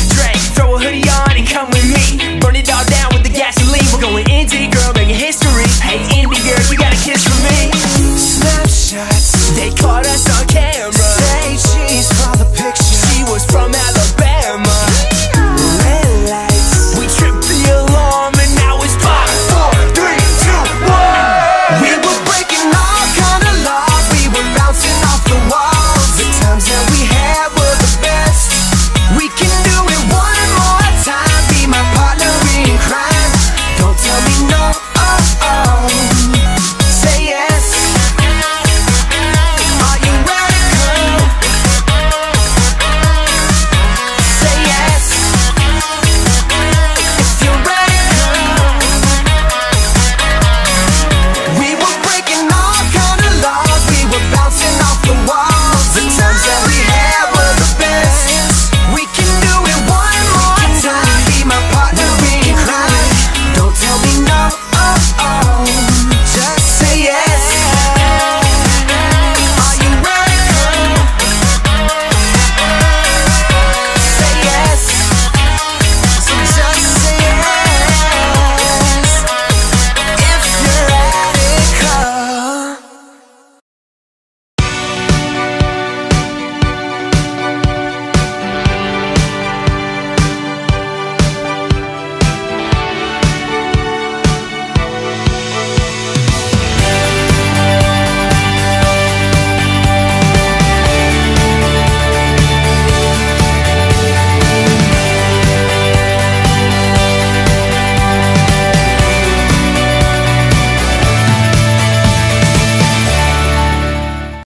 Drink, throw a hoodie on and come with me. Burn it all down with the gasoline. We're going indie, girl, making history. Hey, indie girl, you got a kiss from me. Snapshots, they caught us on camera.